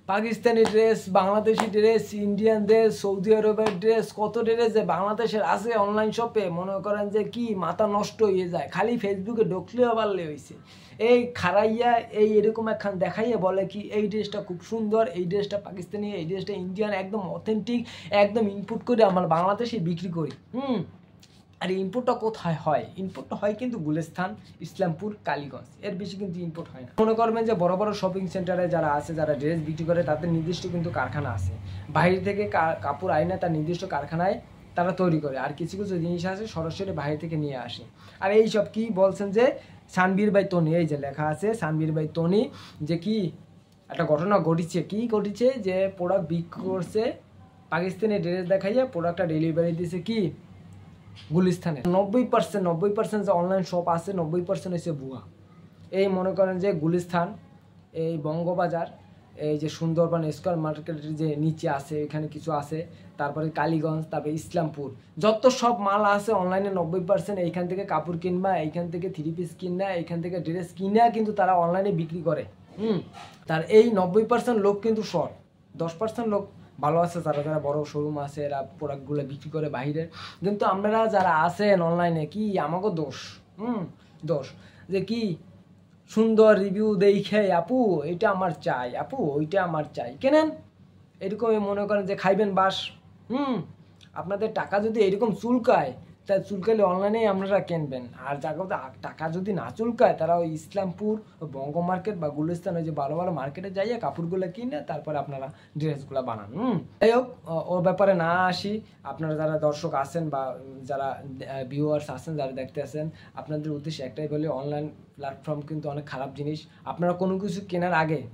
Pakistani dress, Bangladeshi dress, Indian dress, Saudi আরবের dress, কত dress যে বাংলাদেশের আছে অনলাইন শপে, মনে করেন যে কি মাথা নষ্ট হয়ে যায়। খালি ফেসবুকে ঢুকলেও পারলে হয়েছে এই খারাইয়া এই এরকম একখান দেখাইয়া বলে কি এই ড্রেসটা খুব সুন্দর, এই ড্রেসটা পাকিস্তানি, এই ড্রেসটা ইন্ডিয়ান, একদম অথেন্টিক, একদম ইনপুট করে আমরা বাংলাদেশে বিক্রি করি। আর ইনপুটটা কোথায় হয়? ইনপুটটা হয় কিন্তু গুলিস্তান, ইসলামপুর, কালীগঞ্জ, এর বেশি কিন্তু ইনপুট হয় না। মনে করবেন যে বড় বড় শপিং সেন্টারে যারা আছে, যারা ড্রেস বিক্রি করে, তাদের নির্দিষ্ট কিন্তু কারখানা আছে, বাইরে থেকে কাপড় আইনা তার নির্দিষ্ট কারখানায় তারা তৈরি করে। আর কিছু কিছু জিনিস আছে সরাসরি বাইরে থেকে নিয়ে আসে। আর এই সব কি বলছেন যে সানবীর ভাই তনি, এই যে লেখা আছে সানবীর ভাই তনি, যে কি একটা ঘটনা ঘটিছে, কি ঘটিছে যে প্রোডাক্ট বিক্রি করছে পাকিস্তানি ড্রেস দেখাইয়া, প্রোডাক্টটা ডেলিভারি দিয়েছে কি গুলিস্তানে। 90% যে অনলাইন শপ আছে 90% হচ্ছে ভুয়া। এই মনে করেন যে গুলিস্তান, এই বঙ্গবাজার, এই যে সুন্দরবন স্কয়ার মার্কেটের যে নিচে আছে এখানে কিছু আছে, তারপরে কালীগঞ্জ, তারপরে ইসলামপুর, যত সব মাল আছে অনলাইনে 90% এইখান থেকে কাপড় কিনবা, এইখান থেকে 3 পিস কিনা, এইখান থেকে ড্রেস কিনা কিন্তু তারা অনলাইনে বিক্রি করে। তার এই 90% লোক কিন্তু শর্ট, 10% লোক ভালো আছে, যারা যারা বড় শোরুম আছে এরা প্রোডাক্টগুলো বিক্রি করে বাহিরের। কিন্তু আপনারা যারা আছেন অনলাইনে, কি আমাকে দোষ, দোষ যে কি সুন্দর রিভিউ দেখে আপু এটা আমার চাই, আপু ওইটা আমার চাই, কেনেন এরকমই মনে করেন যে খাইবেন বাস। আপনাদের টাকা যদি এরকম চুলকায়, তাই চুলকালে অনলাইনেই আপনারা কিনবেন। আর যাকে টাকা যদি না চুলকায়, তারা ওই ইসলামপুর, বঙ্গ মার্কেট বা গুলিস্তান, ওই যে ভালো ভালো মার্কেটে যাইয়া কাপড়গুলো কিনে তারপরে আপনারা ড্রেসগুলো বানান। যাই হোক, ওর ব্যাপারে না আসি। আপনারা যারা দর্শক আছেন বা যারা ভিউয়ার্স আছেন, যারা দেখতে আছেন, আপনাদের উদ্দেশ্যে একটাই বলি, অনলাইন প্ল্যাটফর্ম কিন্তু অনেক খারাপ জিনিস। আপনারা কোনো কিছু কেনার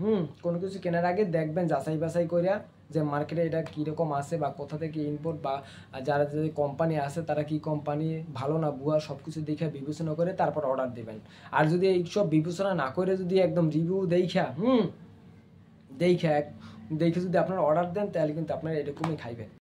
আগে দেখবেন যাচাই বাছাই করিয়া যে মার্কেটে এটা কীরকম আছে বা কোথা থেকে ইনপুট, বা যারা যে কোম্পানি আছে তারা কি কোম্পানি ভালো না ভুয়া, সব কিছু দেখে বিবেচনা করে তারপর অর্ডার দেবেন। আর যদি এইসব বিবেচনা না করে যদি একদম রিভিউ দেখে যদি আপনারা অর্ডার দেন, তাহলে কিন্তু আপনারা এরকমই খাইবেন।